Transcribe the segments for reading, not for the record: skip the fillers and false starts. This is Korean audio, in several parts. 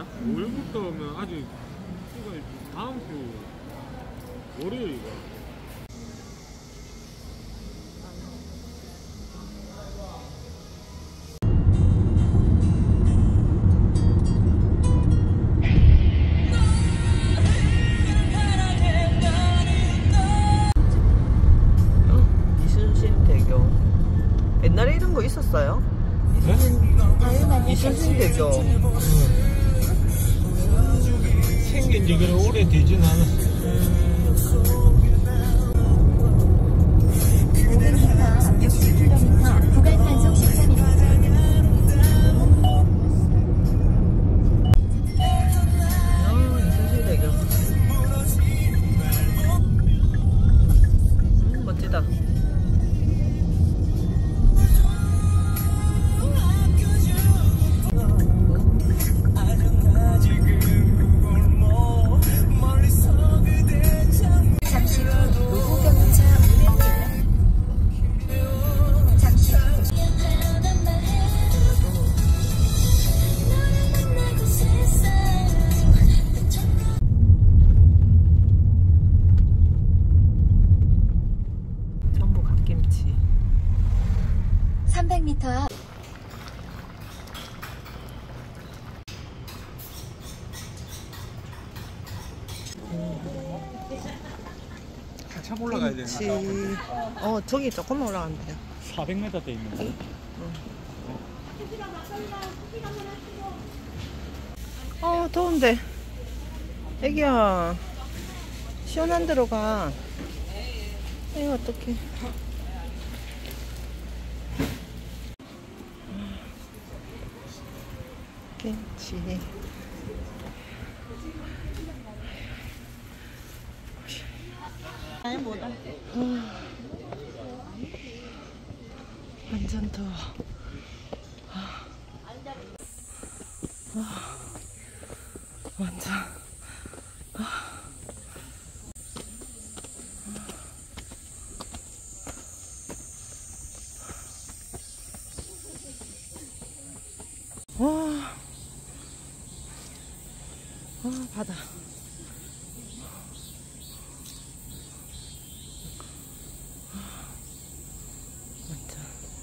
5일부터면 아직 시간이 다음 주 월요일이가. 이순신대교. 옛날에 이런 거 있었어요? 이순신대교. 생긴 지 그래 오래되진 않았어. 구간 단속 14m. 이순신대교. 멋지다. 잠시 후 노후경차 운행입니다. 잠시 후 전부 갓김치. 300m 앞 한참 올라가야 김치. 되나? 저기 조금만 올라가면 돼요. 400m 돼 있는데. 더운데. 애기야, 시원한 데로 가. 이거 어떡해. 김치. 아니 뭐다. 완전 더워. 완전. 바다. 완전.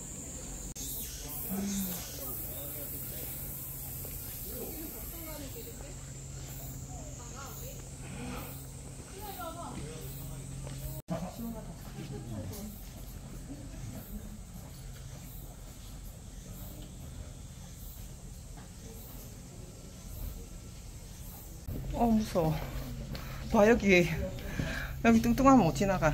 무서워. 봐, 여기 뚱뚱하면 못 지나가.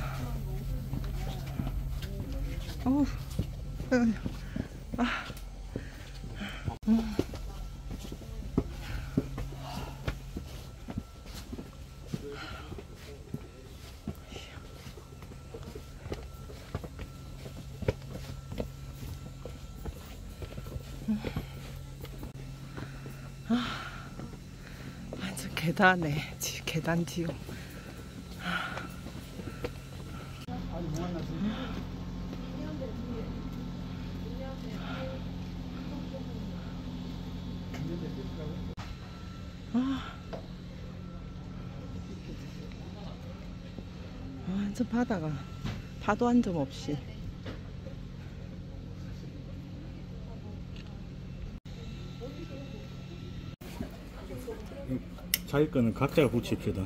완전 계단에 계단 지옥. 완전 바다가 파도 한 점 없이. 자기 거는 각자가 붙입시다.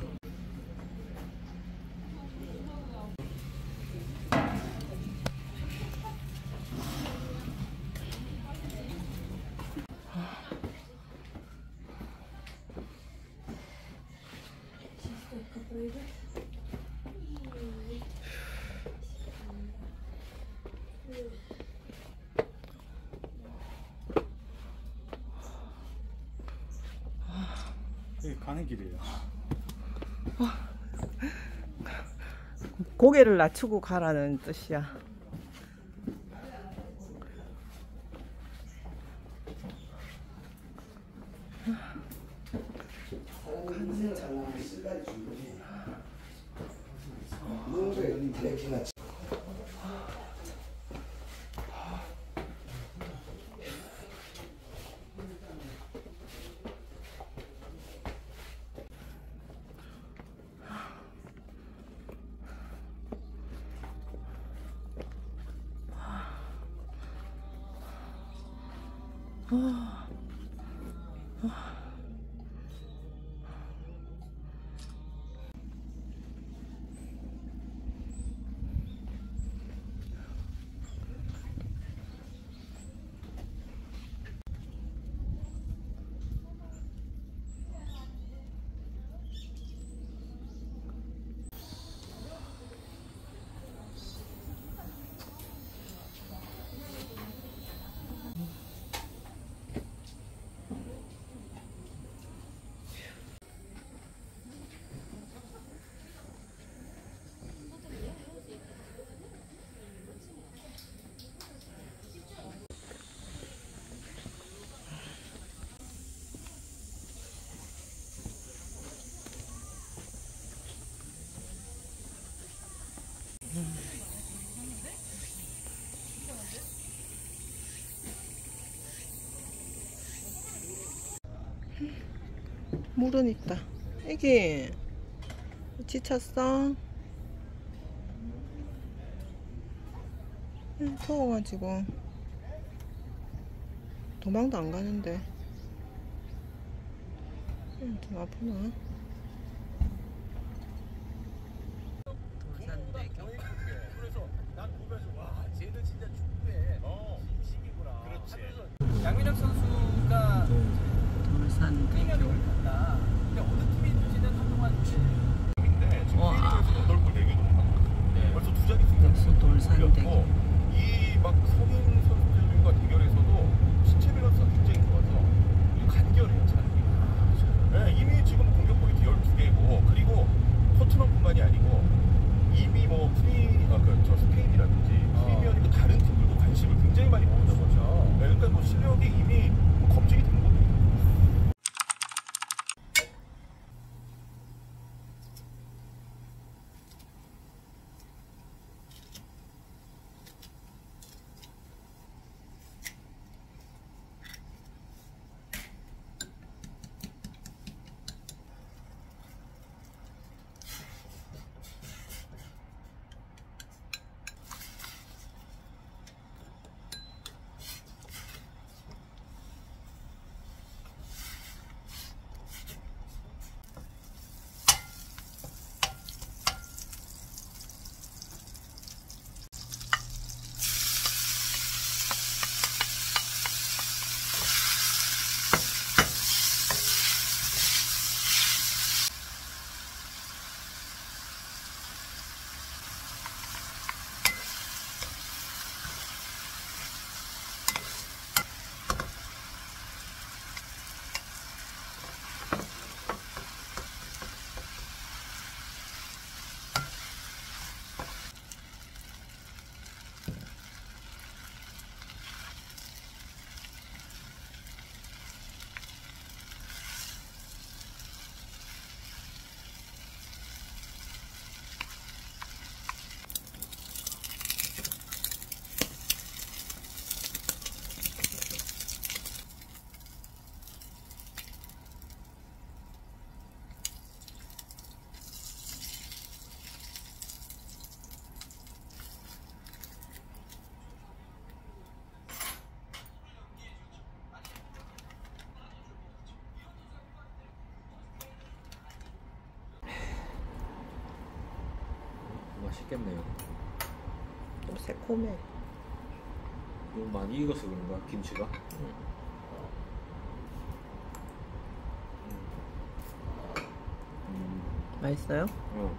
여기 가는 길이에요. 고개를 낮추고 가라는 뜻이야. 물은 있다. 애기 지쳤어? 더워가지고 도망도 안 가는데 좀 아프나? 돌산대교. 그래서 난 보면서 와 쟤는 진짜 축구에 진심이구나. 그렇지. 양민혁 선수가 돌산대교. 간다. 근데 어느 팀인지는 한동안 인데 지금 와. K리그에서 8골 4개 넘었거든요. 벌써 두 자리 역시 돌산대교. 이막 성인 선수들과 대결에서도 신체 밸런스가 굉장히 좋아서 간결해요, 차라리. 네, 이미 지금 공격골이 12개고 그리고 토트넘뿐만이 아니고 이미 뭐 스페인이라든지 프리미어리그 다른 팀들도 관심을 굉장히 많이 보는 거죠. 네, 그러니까 뭐 실력이 이미 검증이 된 거예요. 맛있겠네요. 좀 새콤해. 이거 많이 익어서 그런가? 김치가? 맛있어요? 어.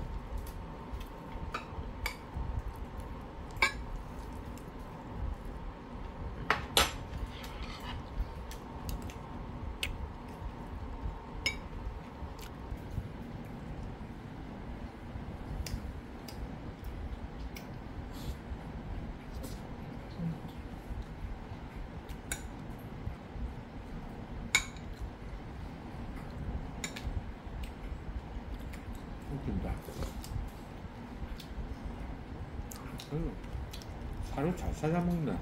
웃긴다. 살을 잘 찾아 먹네.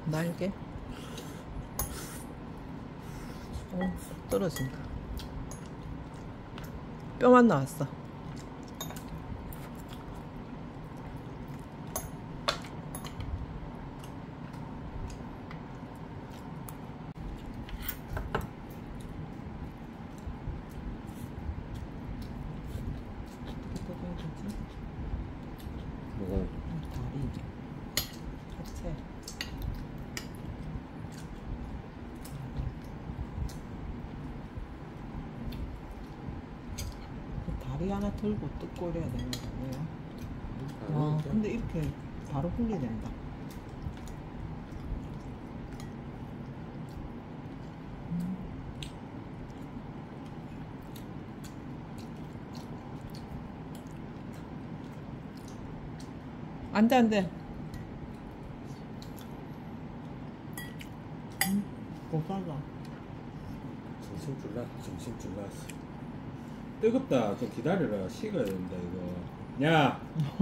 날개. 떨어진다. 뼈만 나왔어. 뭐가? 다리, 하체. 다리 하나 들고 뜯고 이래야 되는 거 아니에요? 와, 근데 이렇게 바로 분리된다. 안 돼, 안 돼. 못 살라. 정신 줄라, 정신 줄라. 뜨겁다. 좀 기다려라. 식어야 된다 이거. 야,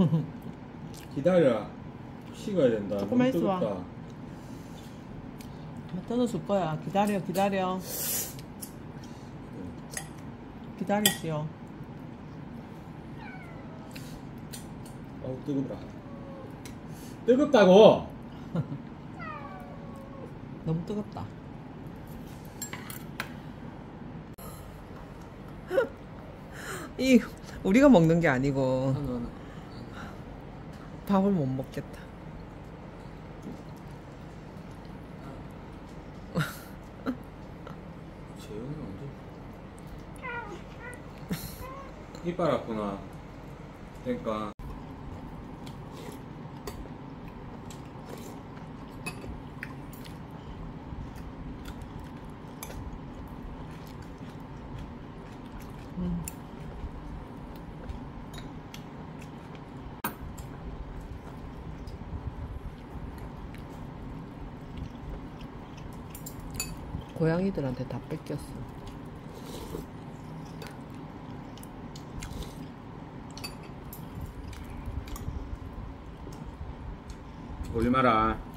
기다려. 식어야 된다. 조금만 너무 있어. 뜨겁다. 떠넣어줄 거야. 기다려, 기다려. 기다리시오. 어우 뜨겁다. 뜨겁다고. 너무 뜨겁다. 이 우리가 먹는 게 아니고 밥을 못 먹겠다. 재영이 언제? 이빨 아프나? 그러니까. 고양이들한테 다 뺏겼어. 오지 마라.